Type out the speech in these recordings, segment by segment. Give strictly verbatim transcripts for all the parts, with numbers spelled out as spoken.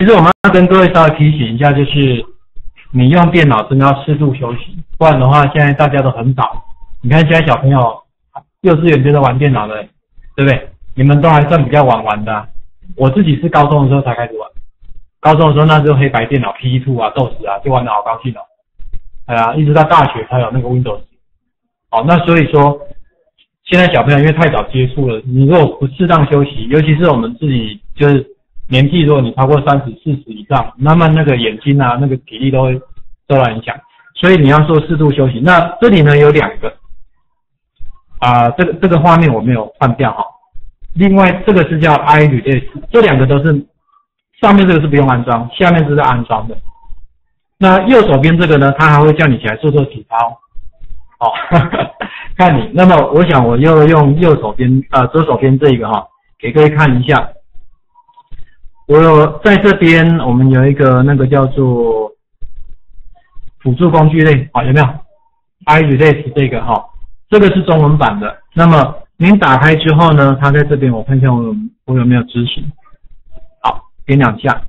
实我们要跟各位稍微提醒一下，就是你用电脑真的要适度休息，不然的话，现在大家都很早。你看现在小朋友幼稚园就在玩电脑的，对不对？你们都还算比较晚玩的、啊，我自己是高中的时候才开始玩。高中的时候那时候黑白电脑 P 二 啊、斗士啊，就玩得好高兴哦。哎呀，一直到大学才有那个 Windows。好，那所以说，现在小朋友因为太早接触了，你如果不适当休息，尤其是我们自己就是年纪，如果你超过三十、四十以上，慢慢那个眼睛啊、那个体力都会受到影响。所以你要做适度休息。那这里呢有两个啊、呃，这个这个画面我没有换掉哈。另外这个是叫 eye release， 这两个都是上面这个是不用安装，下面这是安装的。那右手边这个呢，它还会叫你起来做做体操。哦，看你。那么我想我又用右手边呃左手边这个哈，给各位看一下。我有在这边我们有一个那个叫做辅助工具类，好、哦、有没有 ？eye release 这个哈、哦，这个是中文版的。那么您打开之后呢，它在这边我看一下我有我有没有执行。好，点两下。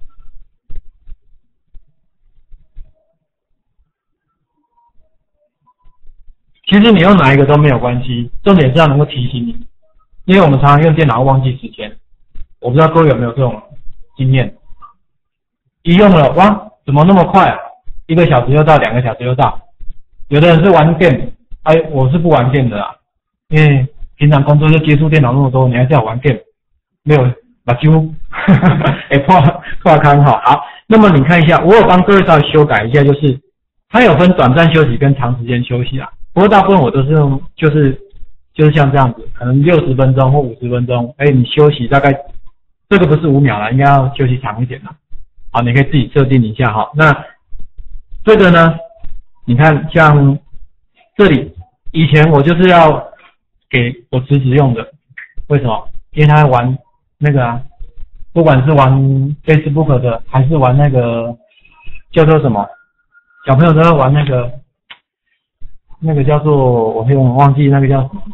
其实你用哪一个都没有关系，重点是要能够提醒你，因为我们常常用电脑忘记时间。我不知道各位有没有这种经验？一用了，哇，怎么那么快啊？一个小时又到，两个小时又到。有的人是玩 game， 哎，我是不玩 game 的啦，因为平常工作就接触电脑那么多，你还是要玩 game， 没有把几乎，哎破破康好。好，那么你看一下，我有帮各位稍微修改一下，就是它有分短暂休息跟长时间休息啦。不过大部分我都是用，就是就是像这样子，可能六十分钟或五十分钟，哎，你休息大概这个不是五秒啦，应该要休息长一点啦。好，你可以自己设定一下哈。那这个呢，你看像这里，以前我就是要给我侄子用的，为什么？因为他玩那个啊，不管是玩 Facebook 的，还是玩那个叫做什么，小朋友都要玩那个。那个叫做我有点忘记那个叫什么，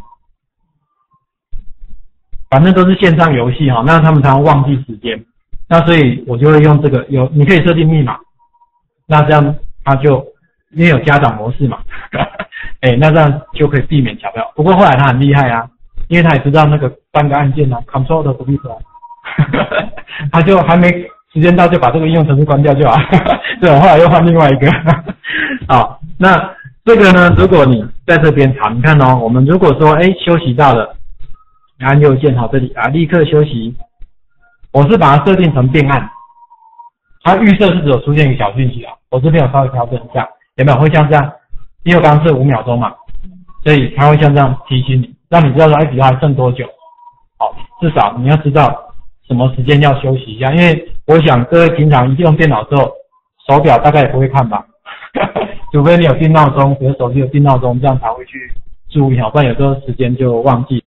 反正都是线上游戏哈。那他们常常忘记时间，那所以我就会用这个有，你可以设定密码，那这样他就因为有家长模式嘛，哎、欸，那这样就可以避免小朋友。不过后来他很厉害啊，因为他也知道那个三个按键啊 ，Control 的不必出来，他就还没时间到就把这个应用程式关掉就好。对，我后来又换另外一个。好，那。这个呢，如果你在这边好，你看哦，我们如果说哎休息到了，按右键好这里啊，立刻休息。我是把它设定成变暗，它预设是只有出现一个小讯息啊，我这边有稍微调整一下，有没有会像这样？因为我刚刚是五秒钟嘛，所以它会像这样提醒你，让你知道说哎，比较还剩多久。好，至少你要知道什么时间要休息一下，因为我想各位平常一用电脑之后，手表大概也不会看吧。除非你有定闹钟，比如手机有定闹钟，这样才会去注意好，不然有时候时间就忘记。